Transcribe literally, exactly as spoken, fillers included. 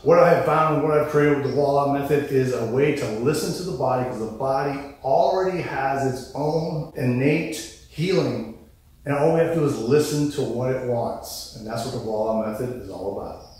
what I have found and what I've created with the VOILA method is a way to listen to the body, because the body already has its own innate healing, and all we have to do is listen to what it wants. And that's what the VOILA method is all about.